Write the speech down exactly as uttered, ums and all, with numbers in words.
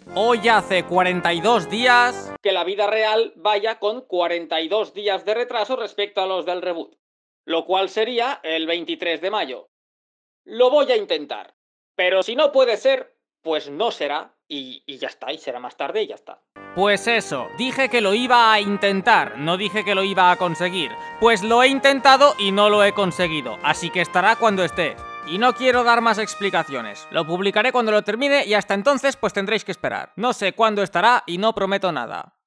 Hoy hace cuarenta y dos días que la vida real vaya con cuarenta y dos días de retraso respecto a los del reboot, lo cual sería el veintitrés de mayo. Lo voy a intentar, pero si no puede ser, pues no será, y, y ya está, y será más tarde y ya está. Pues eso, dije que lo iba a intentar, no dije que lo iba a conseguir. Pues lo he intentado y no lo he conseguido, así que estará cuando esté. Y no quiero dar más explicaciones, lo publicaré cuando lo termine y hasta entonces pues tendréis que esperar. No sé cuándo estará y no prometo nada.